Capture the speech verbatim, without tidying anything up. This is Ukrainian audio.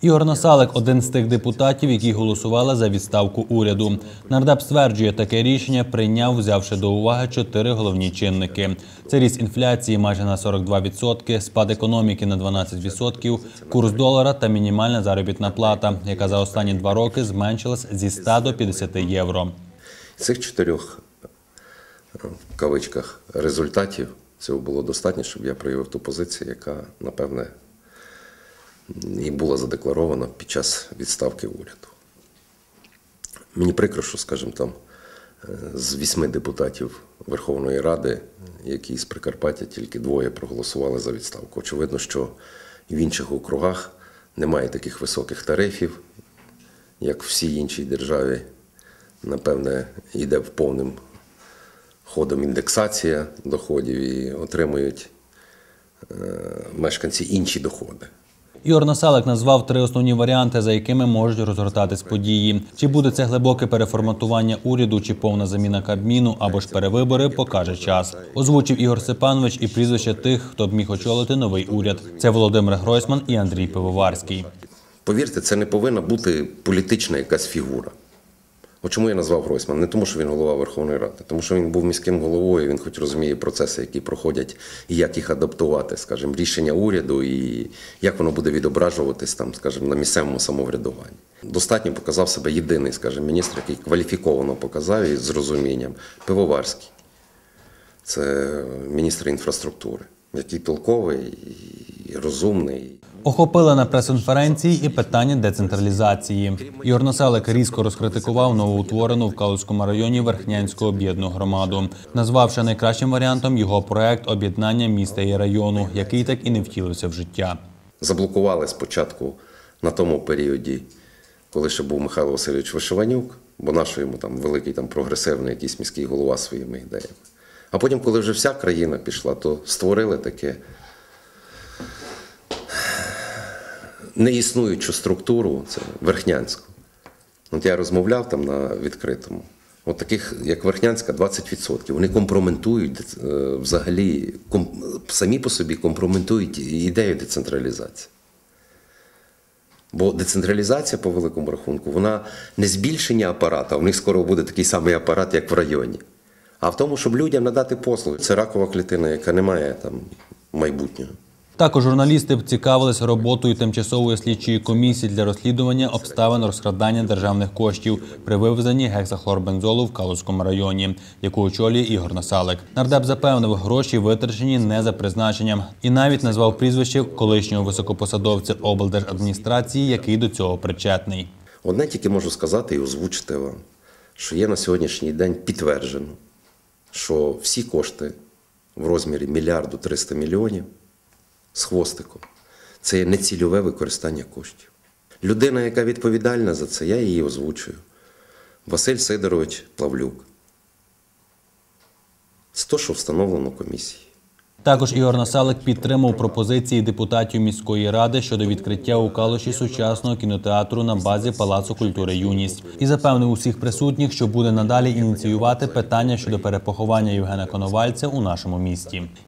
Ігор Насалик – один з тих депутатів, які голосували за відставку уряду. Нардеп стверджує, таке рішення прийняв, взявши до уваги чотири головні чинники. Це ріст інфляції майже на сорок два відсотки, спад економіки на дванадцять відсотків, курс долара та мінімальна заробітна плата, яка за останні два роки зменшилась зі ста до п'ятдесяти євро. Цих чотирьох, в кавичках, результатів цього було достатньо, щоб я проявив ту позицію, яка, напевне, і була задекларована під час відставки уряду. Мені прикро, що, скажімо, там з вісьми депутатів Верховної Ради, які з Прикарпаття, тільки двоє проголосували за відставку. Очевидно, що в інших округах немає таких високих тарифів, як в всій іншій державі. Напевне, йде в повним ходом індексація доходів і отримують мешканці інші доходи. Ігор Насалик назвав три основні варіанти, за якими можуть розгортатись події. Чи буде це глибоке переформатування уряду, чи повна заміна Кабміну, або ж перевибори, покаже час. Озвучив Ігор Степанович і прізвища тих, хто б міг очолити новий уряд. Це Володимир Гройсман і Андрій Пивоварський. Повірте, це не повинна бути політична якась фігура. От чому я назвав Гройсмана? Не тому, що він голова Верховної Ради, тому що він був міським головою, він хоч розуміє процеси, які проходять, і як їх адаптувати, скажімо, рішення уряду, і як воно буде відображуватись там, скажімо, на місцевому самоврядуванні. Достатньо показав себе єдиний, скажімо, міністр, який кваліфіковано показав і з розумінням. Пивоварський. Це міністр інфраструктури, який толковий і розумний. Охопили на прес-конференції і питання децентралізації. Ігор Насалик різко розкритикував новоутворену в Калузькому районі Верхнянську об'єднану громаду, назвавши найкращим варіантом його проект об'єднання міста і району, який так і не втілився в життя. Заблокували спочатку на тому періоді, коли ще був Михайло Васильович Вишиванюк, бо наш йому там великий там прогресивний якийсь міський голова своїми ідеями. А потім, коли вже вся країна пішла, то створили таке неіснуючу структуру, це Верхнянську. От я розмовляв там на відкритому. От таких, як Верхнянська, двадцять відсотків. Вони компрометують взагалі, ком, самі по собі компрометують ідею децентралізації. Бо децентралізація, по великому рахунку, вона не збільшення апарату, а в них скоро буде такий самий апарат, як в районі. А в тому, щоб людям надати послуги. Це ракова клітина, яка не має там майбутнього. Також журналісти цікавились роботою тимчасової слідчої комісії для розслідування обставин розкрадання державних коштів при вивезенні гексахлорбензолу в Калузькому районі, яку очолює Ігор Насалик. Нардеп запевнив, гроші витрачені не за призначенням і навіть назвав прізвище колишнього високопосадовця облдержадміністрації, який до цього причетний. Одне тільки можу сказати і озвучити вам, що є на сьогоднішній день підтверджено, що всі кошти в розмірі мільярду триста мільйонів з хвостиком – це є нецільове використання коштів. Людина, яка відповідальна за це, я її озвучую. Василь Сидорович Плавлюк. Це те, що встановлено комісією. Також Ігор Насалик підтримав пропозиції депутатів міської ради щодо відкриття у Калуші сучасного кінотеатру на базі Палацу культури «Юність». І запевнив усіх присутніх, що буде надалі ініціювати питання щодо перепоховання Євгена Коновальця у нашому місті.